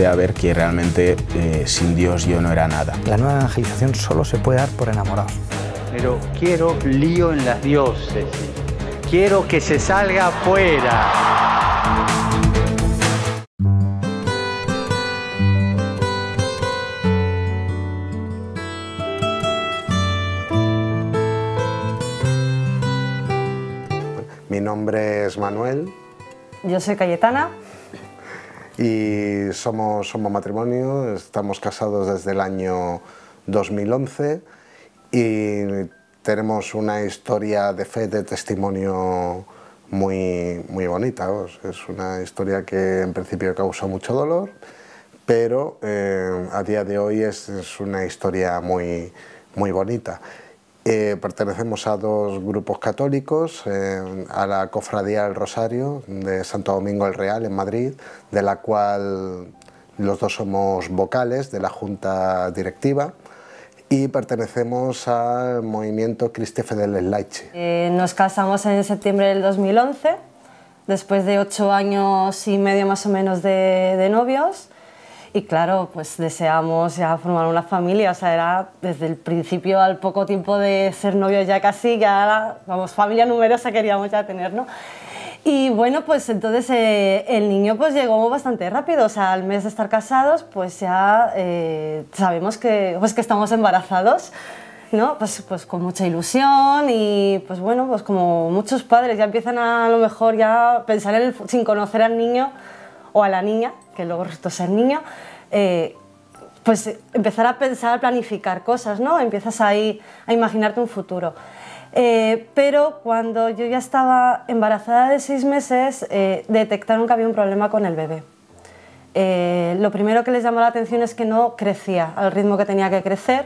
empecé a ver que realmente sin Dios yo no era nada. La nueva evangelización solo se puede dar por enamorados. Pero quiero lío en las diócesis. Quiero que se salga afuera. Mi nombre es Manuel. Yo soy Cayetana. Y somos matrimonio, estamos casados desde el año 2011 y tenemos una historia de fe, de testimonio muy bonita. Es una historia que en principio causa mucho dolor, pero a día de hoy es una historia muy bonita. Pertenecemos a dos grupos católicos, a la Cofradía del Rosario de Santo Domingo el Real en Madrid, de la cual los dos somos vocales de la Junta Directiva, y pertenecemos al movimiento Cristi Fideles Laici. Nos casamos en septiembre del 2011, después de 8 años y medio más o menos de novios. Y claro, pues deseamos ya formar una familia, o sea, era desde el principio, al poco tiempo de ser novios ya casi, ya, vamos, familia numerosa queríamos ya tener, ¿no? Y bueno, pues entonces el niño pues llegó bastante rápido, o sea, al mes de estar casados, pues ya sabemos que estamos embarazados, ¿no? Pues con mucha ilusión y pues bueno, pues como muchos padres ya empiezan a lo mejor ya a pensar en sin conocer al niño o a la niña, que luego resultó ser niño, pues empezar a pensar, a planificar cosas, ¿no? Empiezas ahí a imaginarte un futuro. Pero cuando yo ya estaba embarazada de 6 meses, detectaron que había un problema con el bebé. Lo primero que les llamó la atención es que no crecía al ritmo que tenía que crecer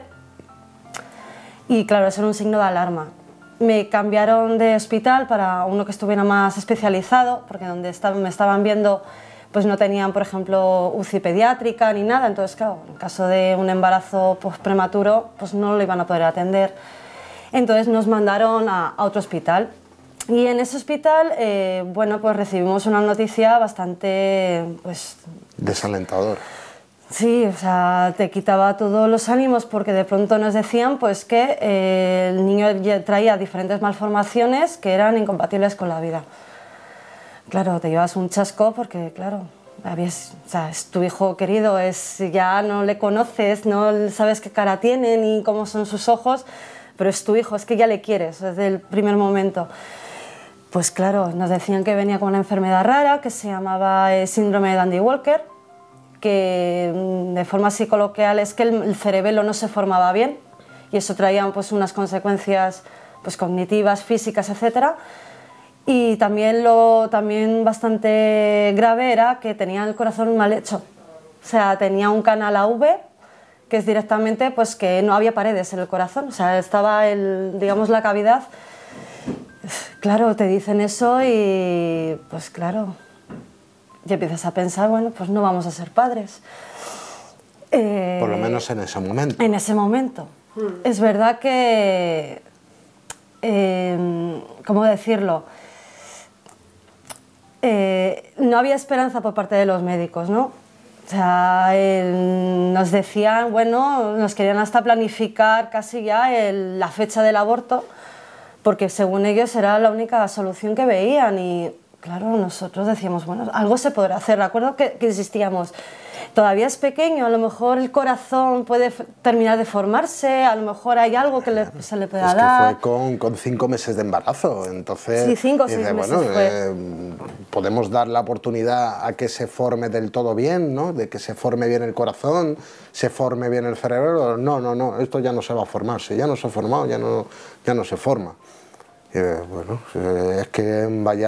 y claro, eso era un signo de alarma. Me cambiaron de hospital para uno que estuviera más especializado, porque donde me estaban viendo pues no tenían, por ejemplo, UCI pediátrica ni nada, entonces claro, en caso de un embarazo pues, prematuro, pues no lo iban a poder atender. Entonces nos mandaron a otro hospital y en ese hospital, bueno, pues recibimos una noticia bastante, pues... desalentadora. Sí, o sea, te quitaba todos los ánimos porque de pronto nos decían pues que el niño traía diferentes malformaciones que eran incompatibles con la vida. Claro, te llevas un chasco porque, claro, o sea, es tu hijo querido, ya no le conoces, no sabes qué cara tiene ni cómo son sus ojos, pero es tu hijo, es que ya le quieres desde el primer momento. Pues claro, nos decían que venía con una enfermedad rara que se llamaba síndrome de Dandy-Walker, que de forma así coloquial es que el cerebelo no se formaba bien y eso traía pues, unas consecuencias pues, cognitivas, físicas, etc. Y también bastante grave era que tenía el corazón mal hecho. O sea, tenía un canal AV, que es directamente pues, que no había paredes en el corazón. O sea, estaba, digamos, la cavidad. Claro, te dicen eso y pues claro, y empiezas a pensar, bueno, pues no vamos a ser padres. Por lo menos en ese momento. En ese momento. Es verdad que, ¿cómo decirlo? No había esperanza por parte de los médicos, ¿no? O sea, nos decían, bueno, nos querían hasta planificar casi ya la fecha del aborto, porque según ellos era la única solución que veían y claro, nosotros decíamos, bueno, algo se podrá hacer. Recuerdo que insistíamos, todavía es pequeño, a lo mejor el corazón puede terminar de formarse, a lo mejor hay algo que se le pueda dar. Es que fue con 5 meses de embarazo, entonces... Sí, 5 o 6 meses bueno, fue. podemos dar la oportunidad a que se forme del todo bien, ¿no? De que se forme bien el corazón, se forme bien el cerebro. No, esto ya no se va a formar, si ya no se ha formado, ya no se forma. Bueno, es que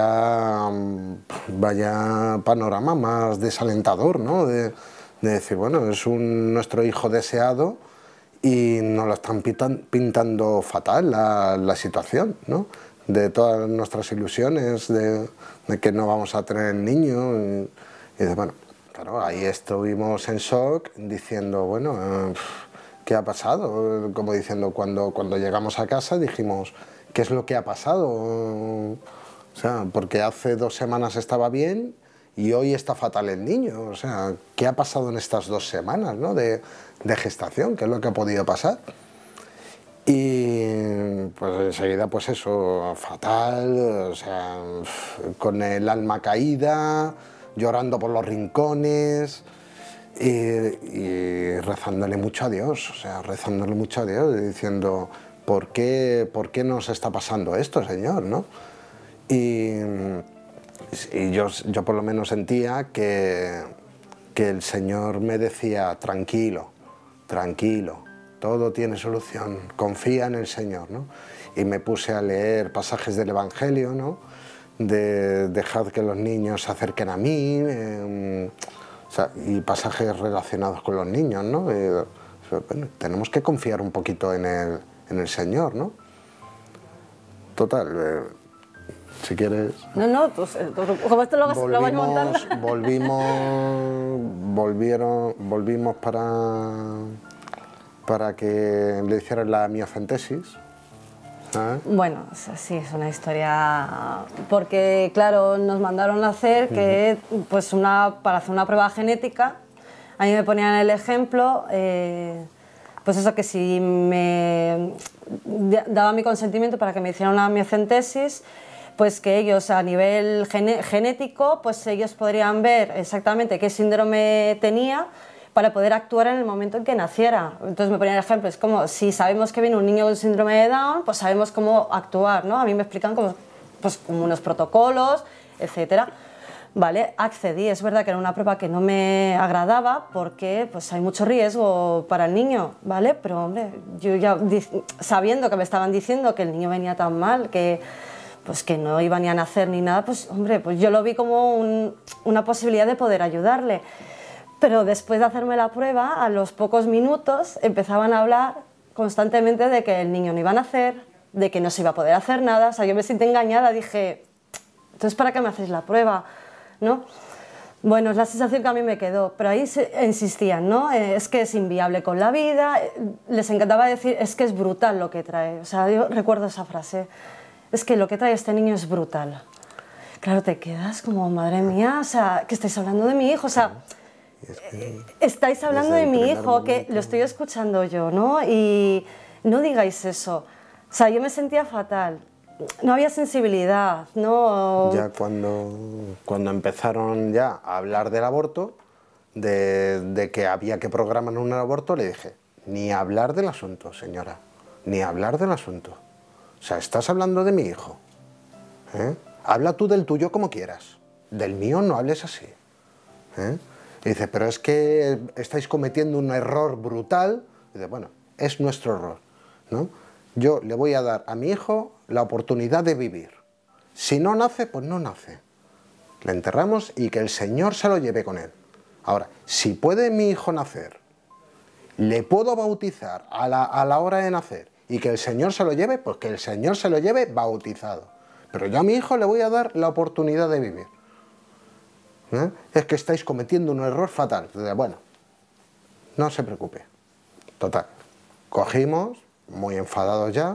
vaya panorama más desalentador, ¿no? De decir, bueno, es nuestro hijo deseado y nos lo están pintando fatal la situación, ¿no? De todas nuestras ilusiones, de que no vamos a tener niño. Y bueno, claro, ahí estuvimos en shock diciendo, bueno, ¿qué ha pasado? Como diciendo, cuando llegamos a casa dijimos, ¿qué es lo que ha pasado? O sea, porque hace 2 semanas estaba bien y hoy está fatal el niño. O sea, ¿qué ha pasado en estas 2 semanas, ¿no? de gestación? ¿Qué es lo que ha podido pasar? Y pues enseguida, pues eso, fatal, o sea, con el alma caída, llorando por los rincones y rezándole mucho a Dios, o sea, rezándole mucho a Dios, diciendo, ¿por qué nos está pasando esto, Señor?, ¿no? Y yo por lo menos sentía que el Señor me decía, tranquilo, tranquilo, todo tiene solución, confía en el Señor, ¿no? Y me puse a leer pasajes del Evangelio, ¿no? De dejad que los niños se acerquen a mí, o sea, y pasajes relacionados con los niños, ¿no? Bueno, tenemos que confiar un poquito en el Señor, ¿no? Total, si quieres... No, pues como esto lo vas montando... Volvimos para que le hicieran la miocentesis. ¿Sabes? Bueno, sí, es una historia... Porque, claro, nos mandaron a hacer que, pues para hacer una prueba genética, a mí me ponían el ejemplo, pues eso, que si me daba mi consentimiento para que me hicieran una miocentesis, pues que ellos a nivel genético, pues ellos podrían ver exactamente qué síndrome tenía para poder actuar en el momento en que naciera. Entonces me ponían el ejemplo, es como si sabemos que viene un niño con síndrome de Down, pues sabemos cómo actuar, ¿no? A mí me explican como unos protocolos, etcétera. Vale, accedí, es verdad que era una prueba que no me agradaba porque pues hay mucho riesgo para el niño, ¿vale? Pero hombre, yo ya sabiendo que me estaban diciendo que el niño venía tan mal, que pues que no iba ni a nacer ni nada, pues hombre, pues yo lo vi como una posibilidad de poder ayudarle. Pero después de hacerme la prueba, a los pocos minutos empezaban a hablar constantemente de que el niño no iba a nacer, de que no se iba a poder hacer nada. O sea, yo me sentí engañada, dije, entonces ¿para qué me hacéis la prueba?, ¿no? Bueno, es la sensación que a mí me quedó, pero ahí insistían, ¿no? Es que es inviable con la vida, les encantaba decir, es que es brutal lo que trae. O sea, yo recuerdo esa frase, es que lo que trae este niño es brutal. Claro, te quedas como, madre mía, o sea, que estáis hablando de mi hijo, o sea... estáis hablando de mi hijo, que lo estoy escuchando yo, ¿no? Y no digáis eso. O sea, yo me sentía fatal. No había sensibilidad, ¿no? Ya cuando empezaron ya a hablar del aborto, de que había que programar un aborto, le dije, ni hablar del asunto, señora, ni hablar del asunto. O sea, estás hablando de mi hijo, ¿eh? Habla tú del tuyo como quieras, del mío no hables así, ¿eh? Y dice, pero es que estáis cometiendo un error brutal. Y dice, bueno, es nuestro error, ¿no? Yo le voy a dar a mi hijo la oportunidad de vivir. Si no nace, pues no nace. Le enterramos y que el Señor se lo lleve con él. Ahora, si puede mi hijo nacer, le puedo bautizar a la hora de nacer y que el Señor se lo lleve, pues que el Señor se lo lleve bautizado. Pero yo a mi hijo le voy a dar la oportunidad de vivir. ¿Eh? Es que estáis cometiendo un error fatal. Entonces, bueno, no se preocupe. Total, cogimos, muy enfadados ya,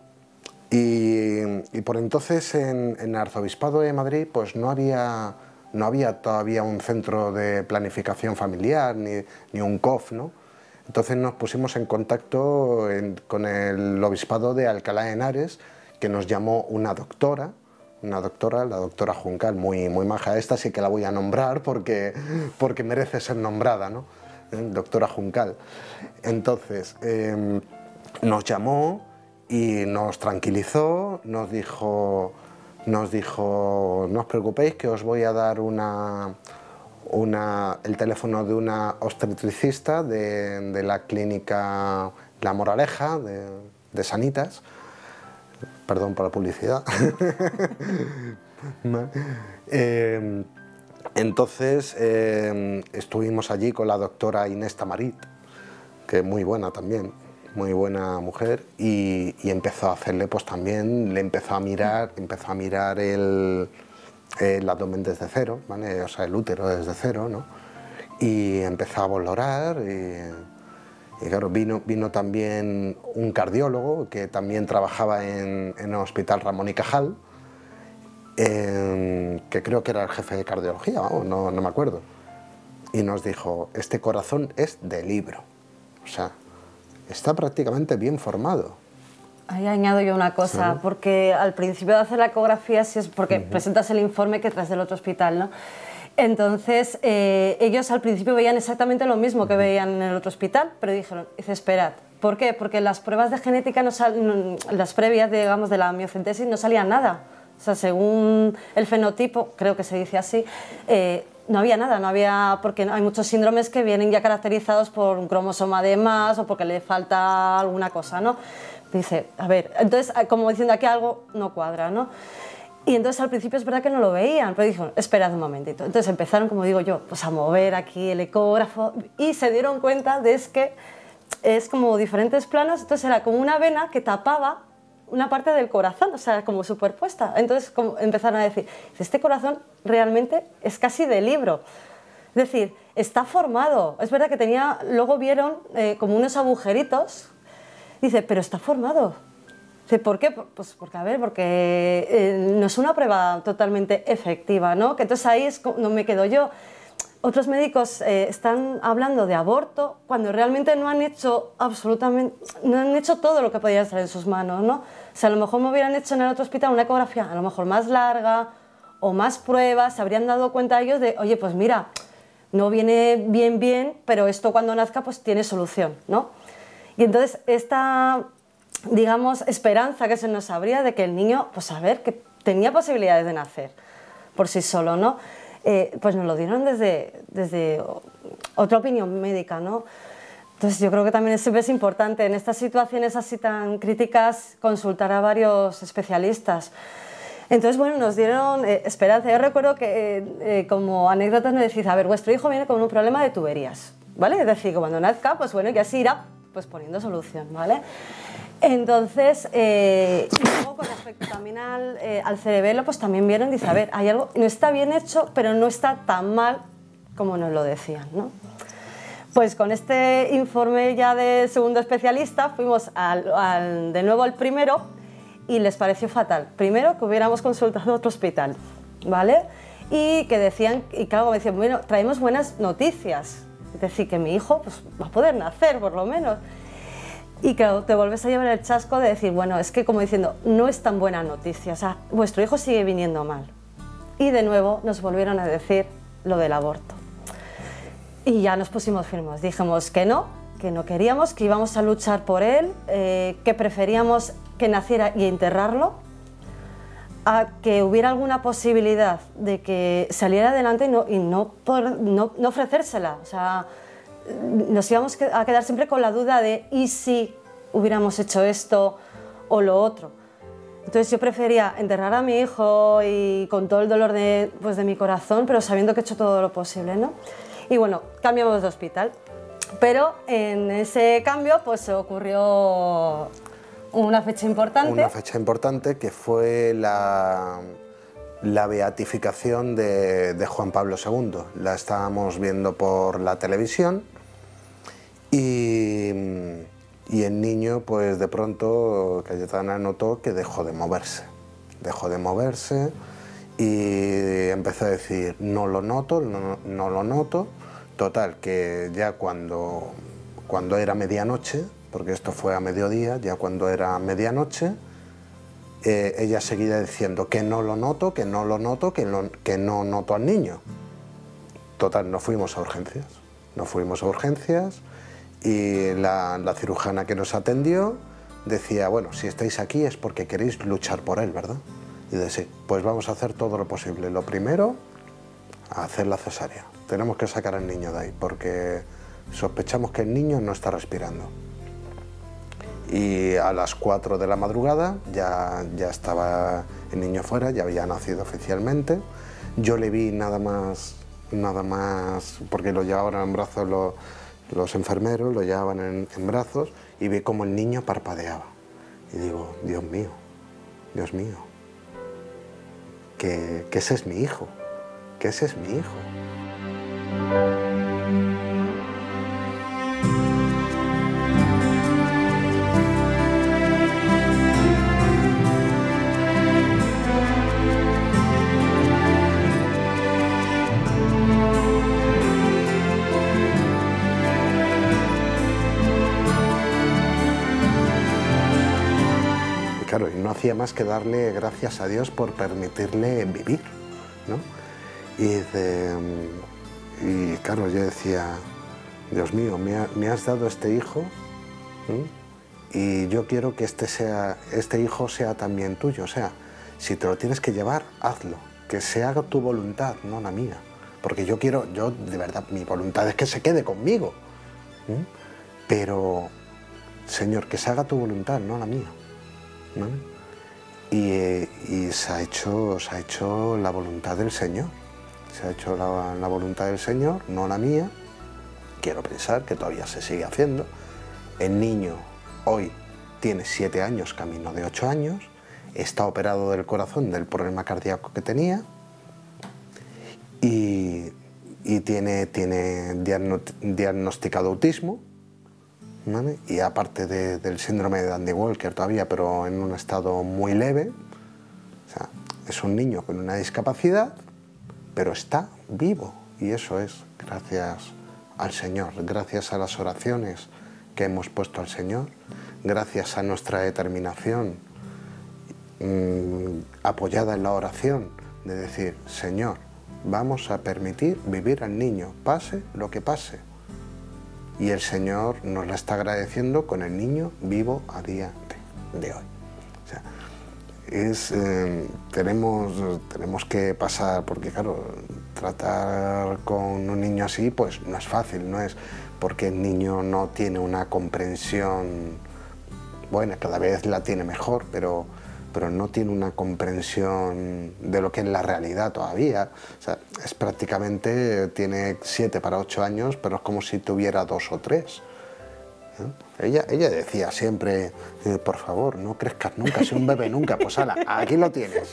y por entonces en el Arzobispado de Madrid pues no había todavía un centro de planificación familiar ni un COF, ¿no? Entonces nos pusimos en contacto con el Obispado de Alcalá de Henares, que nos llamó una doctora, la doctora Juncal, muy maja. Esta sí que la voy a nombrar porque merece ser nombrada, ¿no? Doctora Juncal. Entonces nos llamó y nos tranquilizó, nos dijo, no os preocupéis que os voy a dar el teléfono de una obstetricista de la clínica La Moraleja de Sanitas. Perdón por la publicidad. Entonces estuvimos allí con la doctora Inés Tamarit, que es muy buena también, muy buena mujer, y empezó a hacerle, pues también le empezó a mirar el abdomen desde cero, ¿vale? O sea, el útero desde cero, ¿no? Y empezó a valorar. Y claro, vino también un cardiólogo que también trabajaba en el Hospital Ramón y Cajal, que creo que era el jefe de cardiología, no me acuerdo, y nos dijo, este corazón es de libro, o sea, está prácticamente bien formado. Ahí añado yo una cosa, Sí. porque al principio de hacer la ecografía, sí es porque presentas el informe que traes del otro hospital, ¿no? Entonces, ellos al principio veían exactamente lo mismo que veían en el otro hospital, pero dijeron, dice, esperad, ¿por qué? Porque las pruebas de genética, las previas, digamos, de la miocentesis, no salían nada. O sea, según el fenotipo, creo que se dice así, no había nada, no había, porque hay muchos síndromes que vienen ya caracterizados por un cromosoma de más o porque le falta alguna cosa, ¿no? Dice, a ver, entonces, como diciendo aquí algo no cuadra, ¿no? Y entonces al principio es verdad que no lo veían, pero dijeron, esperad un momentito. Entonces empezaron, como digo yo, pues a mover aquí el ecógrafo y se dieron cuenta de que es como diferentes planos, entonces era como una vena que tapaba una parte del corazón, o sea, como superpuesta. Entonces empezaron a decir, este corazón realmente es casi de libro. Es decir, está formado. Es verdad que tenía, luego vieron como unos agujeritos. Dice, pero está formado. Dice, ¿por qué? Pues porque, a ver, porque no es una prueba totalmente efectiva, ¿no? Que entonces ahí es donde me quedo yo. Otros médicos están hablando de aborto cuando realmente no han hecho absolutamente, no han hecho todo lo que podía estar en sus manos, ¿no? O sea, a lo mejor me hubieran hecho en el otro hospital una ecografía a lo mejor más larga o más pruebas, se habrían dado cuenta ellos de, oye, pues mira, no viene bien, pero esto cuando nazca pues tiene solución, ¿no? Y entonces esta, digamos, esperanza que se nos abría de que el niño, pues a ver, que tenía posibilidades de nacer por sí solo, ¿no? Pues nos lo dieron desde otra opinión médica, ¿no? Entonces yo creo que también siempre es importante en estas situaciones así tan críticas consultar a varios especialistas. Entonces, bueno, nos dieron esperanza. Yo recuerdo que como anécdotas me decís, a ver, vuestro hijo viene con un problema de tuberías, ¿vale? Es decir, que cuando nazca, pues bueno, ya se irá pues poniendo solución, ¿vale? Entonces, y luego con respecto también al cerebelo, pues también vieron, dice, a ver, hay algo, no está bien hecho, pero no está tan mal como nos lo decían, ¿no? Pues con este informe ya de segundo especialista fuimos de nuevo al primero y les pareció fatal. Primero, que hubiéramos consultado otro hospital, ¿vale? Y que decían, y claro, me decían, bueno, traemos buenas noticias. Es decir, que mi hijo pues, va a poder nacer, por lo menos. Y claro, te vuelves a llevar el chasco de decir, bueno, es que como diciendo, no es tan buena noticia, o sea, vuestro hijo sigue viniendo mal. Y de nuevo nos volvieron a decir lo del aborto. Y ya nos pusimos firmes, dijimos que no queríamos, que íbamos a luchar por él, que preferíamos que naciera y enterrarlo, a que hubiera alguna posibilidad de que saliera adelante y no ofrecérsela. O sea, nos íbamos a quedar siempre con la duda de ¿y si hubiéramos hecho esto o lo otro? Entonces yo prefería enterrar a mi hijo y con todo el dolor de mi corazón, pero sabiendo que he hecho todo lo posible, ¿no? Y bueno, cambiamos de hospital. Pero en ese cambio pues ocurrió una fecha importante. Una fecha importante que fue la beatificación de Juan Pablo II. La estábamos viendo por la televisión y el niño pues de pronto Cayetana notó que dejó de moverse y empezó a decir no lo noto. Total, que ya cuando era medianoche, porque esto fue a mediodía, ya cuando era medianoche, ella seguía diciendo que no lo noto, que no noto al niño. Total, no fuimos a urgencias y la cirujana que nos atendió decía, bueno, si estáis aquí es porque queréis luchar por él, ¿verdad? Y decía, sí, pues vamos a hacer todo lo posible. Lo primero, hacer la cesárea. Tenemos que sacar al niño de ahí porque sospechamos que el niño no está respirando. Y a las 4 de la madrugada ya estaba el niño fuera, ya había nacido oficialmente. Yo le vi nada más, porque lo llevaban en brazos los enfermeros, lo llevaban en brazos y vi como el niño parpadeaba. Y digo, Dios mío, que ese es mi hijo, claro, y no hacía más que darle gracias a Dios por permitirle vivir, ¿no? Y claro, yo decía, Dios mío, me has dado este hijo, y yo quiero que este hijo sea también tuyo. O sea, si te lo tienes que llevar, hazlo, que se haga tu voluntad, no la mía. Porque yo de verdad, mi voluntad es que se quede conmigo. Pero, Señor, que se haga tu voluntad, no la mía. ¿Vale? Y se ha hecho la voluntad del Señor. Se ha hecho la voluntad del Señor, no la mía. Quiero pensar que todavía se sigue haciendo. El niño hoy tiene 7 años, camino de 8 años. Está operado del corazón del problema cardíaco que tenía. Y tiene diagnosticado autismo, ¿vale? Y aparte del síndrome de Dandy-Walker todavía, pero en un estado muy leve. O sea, es un niño con una discapacidad, pero está vivo, y eso es gracias al Señor, gracias a las oraciones que hemos puesto al Señor, gracias a nuestra determinación apoyada en la oración de decir, Señor, vamos a permitir vivir al niño, pase lo que pase. Y el Señor nos la está agradeciendo con el niño vivo a día de hoy. O sea, tenemos que pasar, porque claro, tratar con un niño así pues no es fácil, no es porque el niño no tiene una comprensión, bueno, cada vez la tiene mejor, pero no tiene una comprensión de lo que es la realidad todavía. O sea, es prácticamente, tiene 7 para 8 años, pero es como si tuviera 2 o 3. Ella decía siempre, por favor, no crezcas nunca, sé un bebé nunca. Pues ala, aquí lo tienes.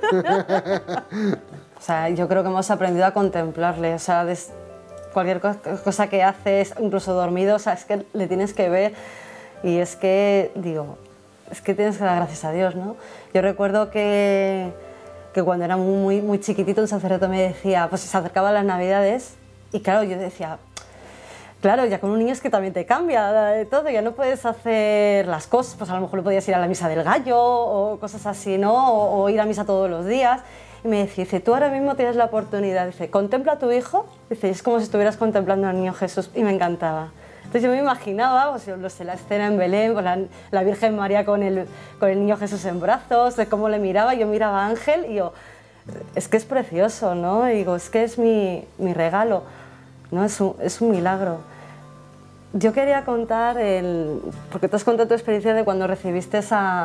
O sea, yo creo que hemos aprendido a contemplarle, o sea, cualquier cosa que haces, incluso dormido, o sea, es que le tienes que ver, y es que, digo, es que tienes que dar gracias a Dios, ¿no? Yo recuerdo que cuando era muy chiquitito, un sacerdote me decía, pues se acercaban las Navidades, y claro, yo decía, claro, ya con un niño es que también te cambia de todo, ya no puedes hacer las cosas, pues a lo mejor no podías ir a la misa del gallo o cosas así, ¿no? O ir a misa todos los días. Y me decía, dice, tú ahora mismo tienes la oportunidad, dice, contempla a tu hijo, dice, es como si estuvieras contemplando al niño Jesús, y me encantaba. Entonces yo me imaginaba, pues, no sé, la escena en Belén, pues, la Virgen María con el niño Jesús en brazos, de cómo le miraba, yo miraba a Ángel y yo, es que es precioso, ¿no? Y digo, es que es mi regalo, ¿no? Es un milagro. Yo quería contar, porque tú has contado tu experiencia de cuando viste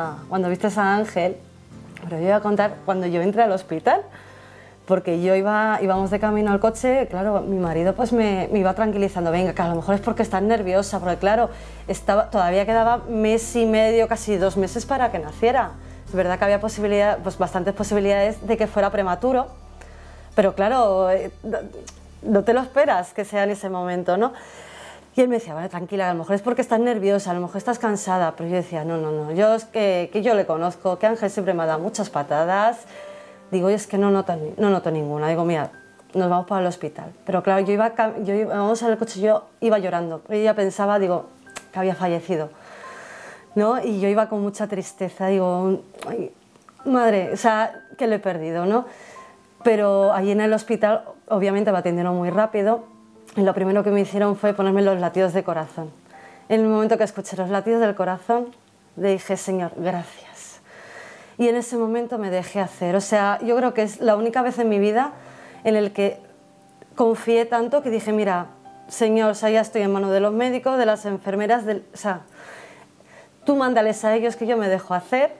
a Ángel, pero yo iba a contar cuando yo entré al hospital, porque íbamos de camino al coche, claro, mi marido pues me iba tranquilizando, venga, que a lo mejor es porque estás nerviosa, porque claro, todavía quedaba 1 mes y medio, casi 2 meses para que naciera. Es verdad que había bastantes posibilidades de que fuera prematuro, pero claro, no te lo esperas que sea en ese momento, ¿no? Y él me decía, vale, tranquila, a lo mejor es porque estás nerviosa, a lo mejor estás cansada, pero yo decía, no, yo es que yo le conozco, que Ángel siempre me ha dado muchas patadas. Digo, es que no noto ninguna. Digo, mira, nos vamos para el hospital. Pero claro, vamos al coche, yo iba llorando. Ella pensaba, digo, que había fallecido, ¿no? Y yo iba con mucha tristeza. Digo, ay, madre, o sea, que lo he perdido, ¿no? Pero allí en el hospital, obviamente me atendieron muy rápido. Y lo primero que me hicieron fue ponerme los latidos de corazón. En el momento que escuché los latidos del corazón, le dije, Señor, gracias. Y en ese momento me dejé hacer. O sea, yo creo que es la única vez en mi vida en el que confié tanto que dije, mira, Señor, o sea, ya estoy en manos de los médicos, de las enfermeras, o sea, tú mándales a ellos que yo me dejo hacer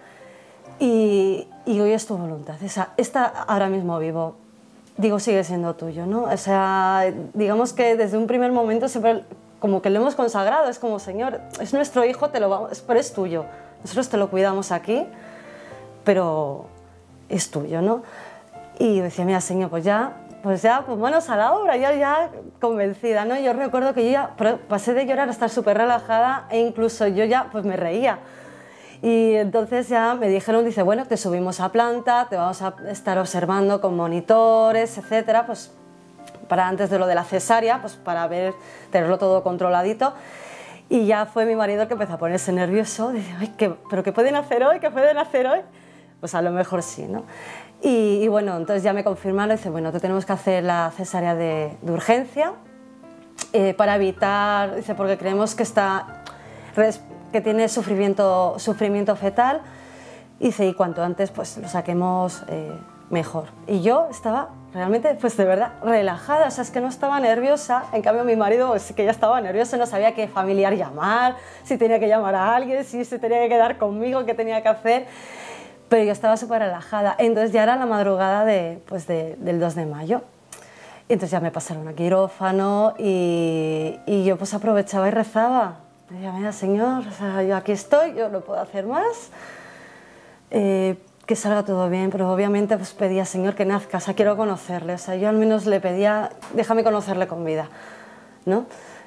y hoy es tu voluntad. O sea, ahora mismo vivo, digo, sigue siendo tuyo, ¿no? O sea, digamos que desde un primer momento siempre como que lo hemos consagrado, es como, Señor, es nuestro hijo, pero es tuyo. Nosotros te lo cuidamos aquí, pero es tuyo, ¿no? Y yo decía, mira, Señor, pues manos a la obra, ya convencida, ¿no? Yo recuerdo que yo ya pasé de llorar a estar súper relajada e incluso yo ya pues me reía. Y entonces ya me dijeron, dice, bueno, te subimos a planta, te vamos a estar observando con monitores, etcétera, pues para antes de lo de la cesárea, pues para tenerlo todo controladito. Y ya fue mi marido el que empezó a ponerse nervioso, dice, ay, ¿pero qué pueden hacer hoy? ¿Qué pueden hacer hoy? Pues a lo mejor sí, ¿no? Y bueno, entonces ya me confirmaron, dice, bueno, te tenemos que hacer la cesárea de urgencia para evitar, dice, porque creemos que que tiene sufrimiento fetal, dice, y cuanto antes pues lo saquemos mejor. Y yo estaba realmente, pues de verdad, relajada, o sea, es que no estaba nerviosa, en cambio mi marido pues que ya estaba nervioso, no sabía qué familiar llamar, si tenía que llamar a alguien, si se tenía que quedar conmigo, qué tenía que hacer, pero yo estaba súper relajada. Entonces ya era la madrugada del 2 de mayo. Entonces ya me pasaron a quirófano y yo pues aprovechaba y rezaba. Decía, mira, Señor, o sea, yo aquí estoy, yo no puedo hacer más, que salga todo bien, pero obviamente pues pedía, Señor, que nazca, o sea, quiero conocerle, o sea, yo al menos le pedía, déjame conocerle con vida, ¿no?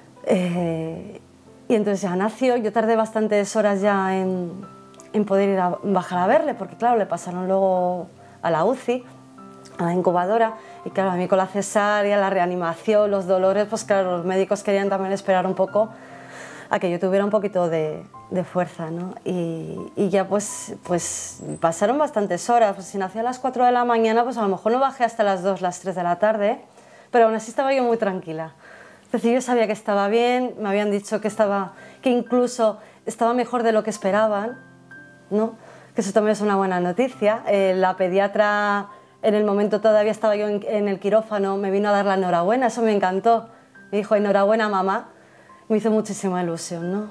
Y entonces ya nació, yo tardé bastantes horas ya en poder bajar a verle, porque claro, le pasaron luego a la UCI, a la incubadora, y claro, a mí con la cesárea, la reanimación, los dolores, pues claro, los médicos querían también esperar un poco a que yo tuviera un poquito de fuerza, ¿no? Y ya pues pasaron bastantes horas, pues si nací a las 4 de la mañana, pues a lo mejor no bajé hasta las 2, las 3 de la tarde, pero aún así estaba yo muy tranquila. Es decir, yo sabía que estaba bien, me habían dicho que incluso estaba mejor de lo que esperaban, ¿no? Que eso también es una buena noticia. La pediatra, en el momento todavía estaba yo en el quirófano, me vino a dar la enhorabuena, eso me encantó. Me dijo, enhorabuena mamá, me hizo muchísima ilusión, ¿no?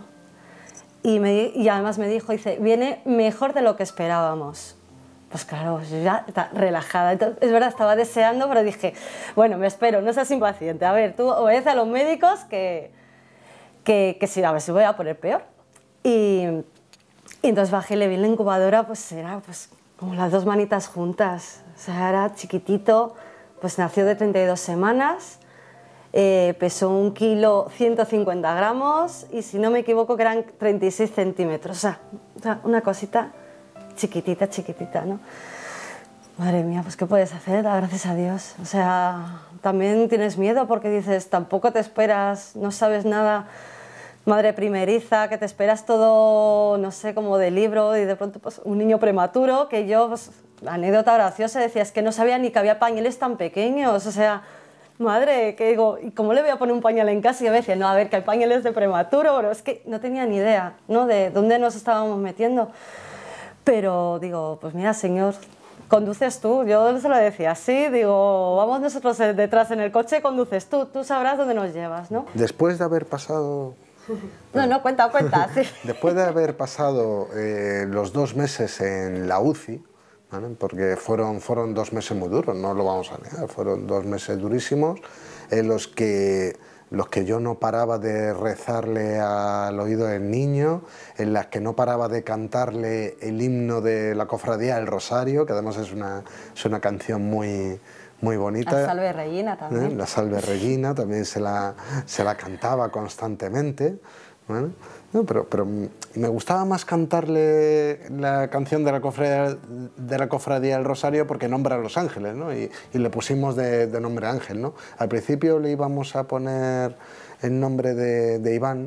Y además me dijo, dice, viene mejor de lo que esperábamos. Pues claro, yo ya estaba relajada. Entonces, es verdad, estaba deseando, pero dije, bueno, me espero, no seas impaciente. A ver, tú obedece a los médicos que sí, a ver si voy a poner peor. Y entonces bajé y le vi en la incubadora, pues era pues, como las dos manitas juntas. O sea, era chiquitito, pues nació de 32 semanas, pesó 1 kilo 150 gramos y si no me equivoco que eran 36 centímetros. O sea una cosita chiquitita, chiquitita, ¿no? Madre mía, pues ¿qué puedes hacer? Gracias a Dios. O sea, también tienes miedo porque dices, tampoco te esperas, no sabes nada. Madre primeriza, que te esperas todo, no sé, como de libro y de pronto pues un niño prematuro, que yo, pues, la anécdota graciosa, decía, es que no sabía ni que había pañales tan pequeños, o sea, madre, que digo, ¿y cómo le voy a poner un pañal en casa? Y a veces, no, a ver, que hay pañales de prematuro, pero es que no tenía ni idea, ¿no?, de dónde nos estábamos metiendo. Pero digo, pues mira, Señor, conduces tú. Yo se lo decía así, digo, vamos nosotros detrás en el coche, conduces tú sabrás dónde nos llevas, ¿no? Después de haber pasado... No, cuenta, sí. Después de haber pasado los 2 meses en la UCI, ¿vale? Porque fueron 2 meses muy duros, no lo vamos a negar, fueron 2 meses durísimos en los que yo no paraba de rezarle al oído del niño, en las que no paraba de cantarle el himno de la cofradía, el Rosario, que además es una canción muy bonita. La Salve Regina también. La Salve Regina también se la cantaba constantemente. ¿Vale? No, pero me gustaba más cantarle la canción de la cofradía del Rosario porque nombra a los ángeles, ¿no? Y le pusimos de nombre Ángel, ¿no? Al principio le íbamos a poner el nombre de Iván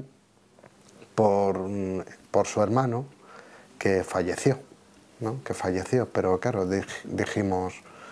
por su hermano que falleció, ¿no? Pero claro, dijimos...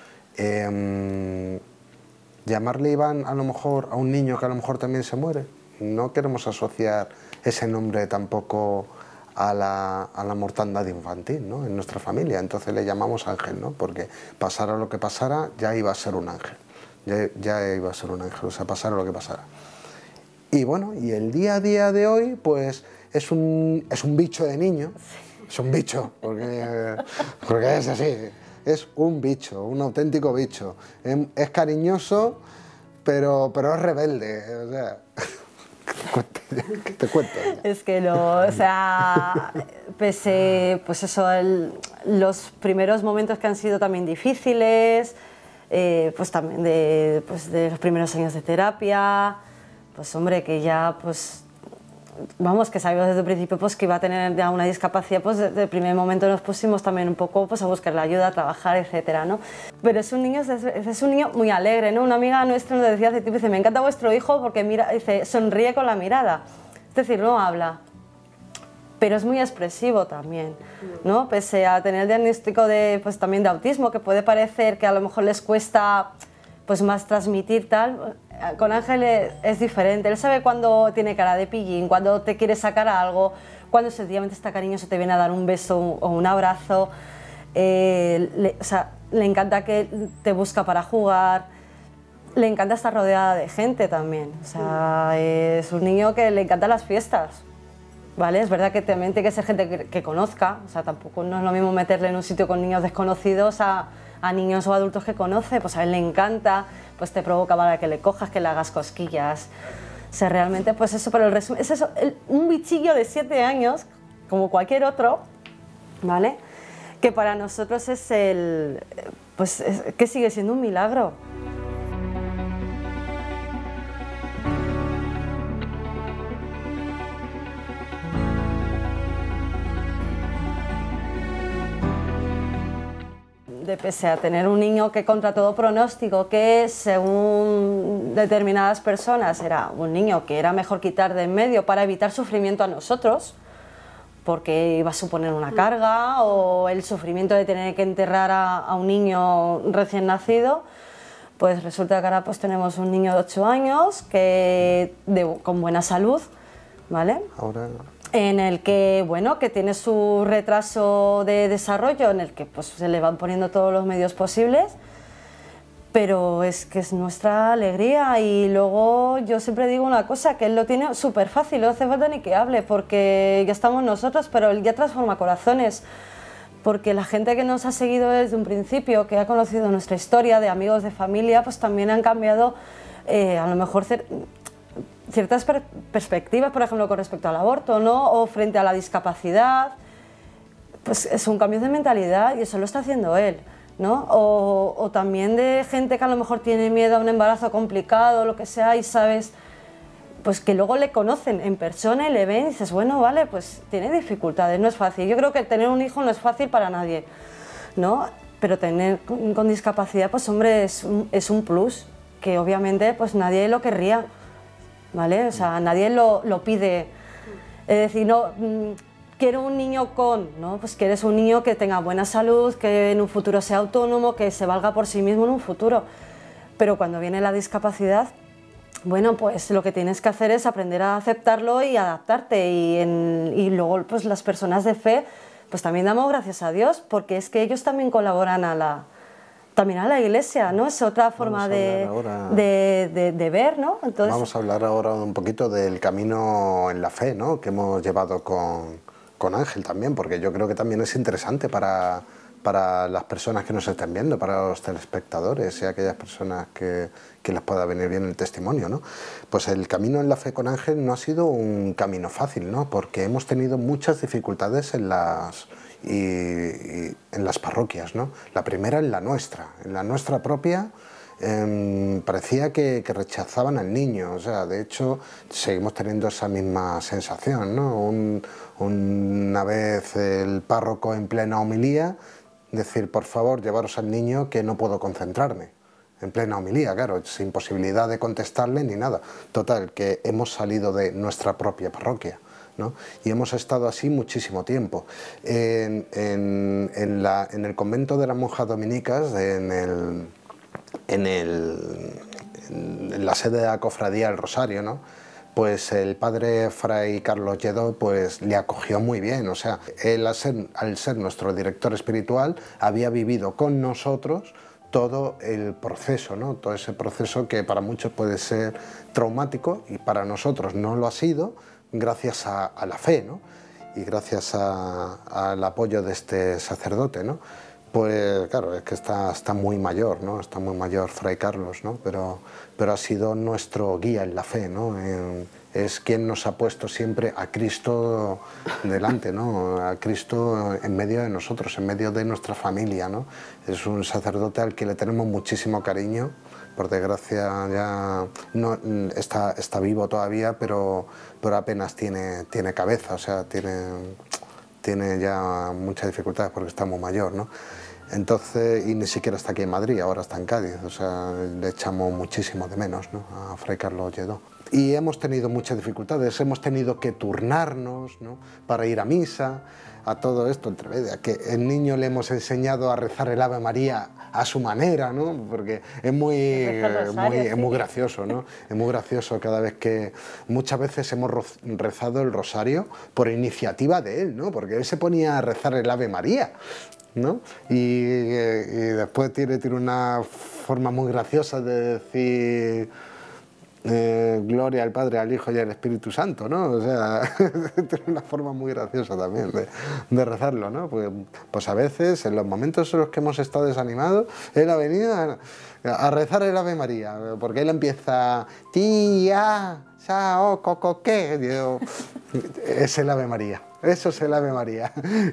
llamarle Iván a lo mejor a un niño que a lo mejor también se muere, no queremos asociar ese nombre tampoco a la mortandad infantil, ¿no?, en nuestra familia, entonces le llamamos Ángel, ¿no?, porque pasara lo que pasara ya iba a ser un ángel, ya iba a ser un ángel, o sea, pasara lo que pasara. Y bueno, y el día a día de hoy pues es un bicho de niño, es un bicho, porque es así. Es un bicho, un auténtico bicho. Es cariñoso, pero es rebelde. O sea, ¿qué te cuento? Es que no, o sea, pese, pues eso, los primeros momentos que han sido también difíciles, pues también de los primeros años de terapia, pues hombre, que ya, pues, vamos, que sabíamos desde el principio pues, que iba a tener ya una discapacidad, pues desde el primer momento nos pusimos también un poco pues, a buscar la ayuda, a trabajar, etcétera, ¿no? Pero es un niño muy alegre, ¿no? Una amiga nuestra nos decía hace tiempo, dice, me encanta vuestro hijo porque mira, dice, sonríe con la mirada. es decir, no habla, pero es muy expresivo también, ¿no? Pese a tener el diagnóstico de, pues, también de autismo, que puede parecer que a lo mejor les cuesta pues, más transmitir tal, con Ángel es diferente. Él sabe cuando tiene cara de pillín, cuando te quiere sacar algo, cuando sencillamente está cariñoso, te viene a dar un beso o un abrazo. Le encanta que te busca para jugar, le encanta estar rodeada de gente también. O sea, es un niño que le encantan las fiestas, ¿vale? Es verdad que también tiene que ser gente que conozca, o sea, tampoco no es lo mismo meterle en un sitio con niños desconocidos a niños o adultos que conoce. Pues a él le encanta, pues te provoca para que le cojas, que le hagas cosquillas. O sea, realmente, pues eso, pero el resumen es eso, un bichillo de 7 años, como cualquier otro, ¿vale? Que para nosotros es que sigue siendo un milagro. Pese a tener un niño que contra todo pronóstico, que según determinadas personas era un niño que era mejor quitar de en medio para evitar sufrimiento a nosotros, porque iba a suponer una carga o el sufrimiento de tener que enterrar a un niño recién nacido, pues resulta que ahora pues tenemos un niño de 8 años con buena salud, ¿vale? Ahora... En el que, bueno, que tiene su retraso de desarrollo, en el que pues, se le van poniendo todos los medios posibles, pero es que es nuestra alegría. Y luego yo siempre digo una cosa, que él lo tiene súper fácil, no hace falta ni que hable, porque ya estamos nosotros, pero él ya transforma corazones, porque la gente que nos ha seguido desde un principio, que ha conocido nuestra historia de amigos, de familia, pues también han cambiado a lo mejor ciertas perspectivas, por ejemplo, con respecto al aborto, ¿no? O frente a la discapacidad. Pues es un cambio de mentalidad y eso lo está haciendo él, ¿no? O también de gente que a lo mejor tiene miedo a un embarazo complicado, lo que sea, y sabes, pues que luego le conocen en persona y le ven y dices, bueno, vale, pues tiene dificultades, no es fácil. Yo creo que tener un hijo no es fácil para nadie, ¿no? Pero tener con discapacidad, pues hombre, es un plus, que obviamente pues nadie lo querría, ¿vale? O sea, nadie lo pide. Es decir, no, quiero un niño ¿no? Pues quieres un niño que tenga buena salud, que en un futuro sea autónomo, que se valga por sí mismo en un futuro. Pero cuando viene la discapacidad, bueno, pues lo que tienes que hacer es aprender a aceptarlo y adaptarte. Y luego, pues las personas de fe, pues también damos gracias a Dios, porque es que ellos también colaboran también a la Iglesia, ¿no? Es otra forma de ver, ¿no? Entonces, vamos a hablar ahora un poquito del camino en la fe, ¿no? Que hemos llevado con Ángel también, porque yo creo que también es interesante para las personas que nos estén viendo, para los telespectadores y aquellas personas que les pueda venir bien el testimonio, ¿no? Pues el camino en la fe con Ángel no ha sido un camino fácil, ¿no? Porque hemos tenido muchas dificultades en las parroquias, ¿no? La primera en la nuestra propia, parecía que rechazaban al niño. O sea, de hecho seguimos teniendo esa misma sensación, ¿no? Una vez el párroco en plena homilía decir, por favor, llevaros al niño que no puedo concentrarme. En plena homilía, claro, sin posibilidad de contestarle ni nada. Total, que hemos salido de nuestra propia parroquia, ¿no? Y hemos estado así muchísimo tiempo. En el convento de las monjas dominicas, en la sede de la cofradía del Rosario, ¿no? Pues el padre Fray Carlos Lledó pues le acogió muy bien. O sea, él al ser nuestro director espiritual había vivido con nosotros todo el proceso, ¿no? Todo ese proceso que para muchos puede ser traumático y para nosotros no lo ha sido, gracias a la fe, ¿no? Y gracias al apoyo de este sacerdote, ¿no? Pues claro, es que está muy mayor, ¿no? Está muy mayor Fray Carlos, ¿no? Pero ha sido nuestro guía en la fe, ¿no? Es quien nos ha puesto siempre a Cristo delante, ¿no? A Cristo en medio de nosotros, en medio de nuestra familia, ¿no? Es un sacerdote al que le tenemos muchísimo cariño. Por desgracia ya no está vivo todavía, pero apenas tiene cabeza, o sea, tiene ya muchas dificultades porque está muy mayor, ¿no? Entonces, y ni siquiera está aquí en Madrid, ahora está en Cádiz, o sea, le echamos muchísimo de menos, ¿no? A Fray Carlos Lledó. y hemos tenido muchas dificultades, hemos tenido que turnarnos, ¿no?, para ir a misa, a todo esto, entre medio, que el niño le hemos enseñado a rezar el Ave María a su manera, ¿no?, porque es muy gracioso, ¿no? Es muy gracioso cada vez que muchas veces hemos rezado el rosario por iniciativa de él, ¿no?, porque él se ponía a rezar el Ave María, ¿no? Y después tiene una forma muy graciosa de decir gloria al Padre, al Hijo y al Espíritu Santo, ¿no? O sea, tiene una forma muy graciosa también de rezarlo, ¿no? Pues a veces, en los momentos en los que hemos estado desanimados, él ha venido a rezar el Ave María, porque él empieza tía, sao, coco, ¿qué? Digo, es el Ave María. Eso es el Ave María.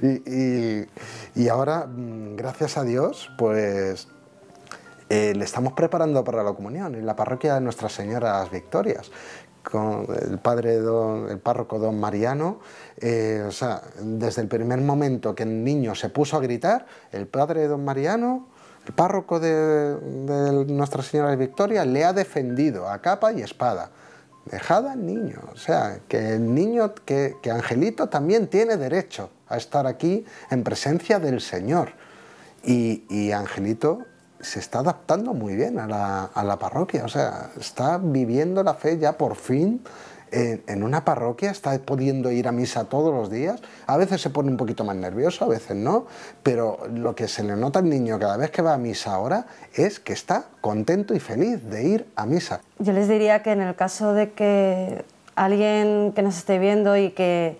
Y ahora, gracias a Dios, pues le estamos preparando para la comunión en la parroquia de Nuestra Señora de las Victorias, con el párroco don Mariano. O sea, desde el primer momento que el niño se puso a gritar, el padre don Mariano, el párroco de Nuestra Señora de Victorias, le ha defendido a capa y espada. Dejad al niño, o sea, que el niño, que Angelito también tiene derecho a estar aquí en presencia del Señor. Y Angelito se está adaptando muy bien a la parroquia, o sea, está viviendo la fe ya por fin en una parroquia, está pudiendo ir a misa todos los días. A veces se pone un poquito más nervioso, a veces no, pero lo que se le nota al niño cada vez que va a misa ahora es que está contento y feliz de ir a misa. Yo les diría que en el caso de que alguien que nos esté viendo y que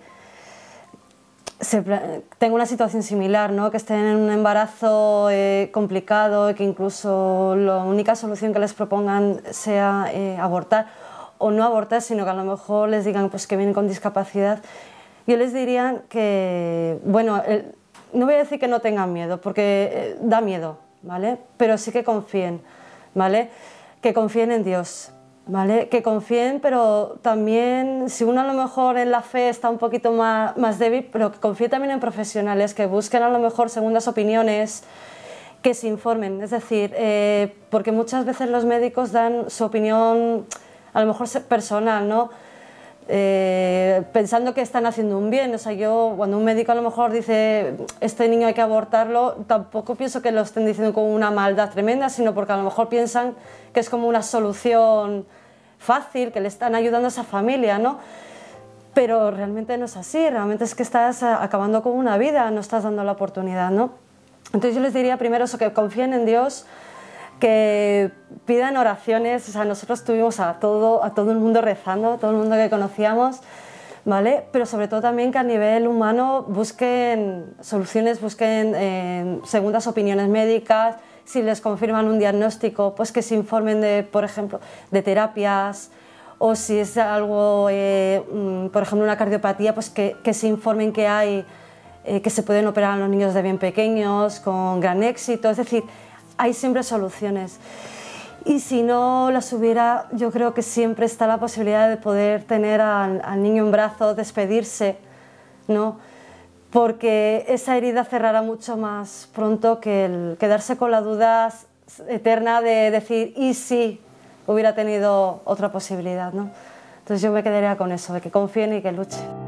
tenga una situación similar, ¿no?, que estén en un embarazo complicado y que incluso la única solución que les propongan sea abortar, o no abortar, sino que a lo mejor les digan pues, que vienen con discapacidad, yo les diría que, bueno, no voy a decir que no tengan miedo, porque da miedo, ¿vale? Pero sí que confíen, ¿vale? Que confíen en Dios, ¿vale? Que confíen, pero también, si uno a lo mejor en la fe está un poquito más débil, pero que confíe también en profesionales, que busquen a lo mejor segundas opiniones, que se informen, es decir, porque muchas veces los médicos dan su opinión a lo mejor personal, ¿no? Pensando que están haciendo un bien. O sea, yo cuando un médico a lo mejor dice este niño hay que abortarlo, tampoco pienso que lo estén diciendo con una maldad tremenda, sino porque a lo mejor piensan que es como una solución fácil, que le están ayudando a esa familia, ¿no? Pero realmente no es así, realmente es que estás acabando con una vida, no estás dando la oportunidad, ¿no? Entonces yo les diría primero eso, que confíen en Dios, que pidan oraciones. O sea, nosotros tuvimos a todo el mundo rezando, todo el mundo que conocíamos, ¿vale? Pero sobre todo también que a nivel humano busquen soluciones, busquen segundas opiniones médicas. Si les confirman un diagnóstico, pues que se informen de, por ejemplo, de terapias, o si es algo, por ejemplo, una cardiopatía, pues que se informen que hay, que se pueden operar a los niños de bien pequeños con gran éxito. Es decir, hay siempre soluciones, y si no las hubiera, yo creo que siempre está la posibilidad de poder tener al niño en brazos, despedirse, ¿no? Porque esa herida cerrará mucho más pronto que el quedarse con la duda eterna de decir, ¿y si hubiera tenido otra posibilidad, ¿no? Entonces yo me quedaría con eso, de que confíen y que luchen.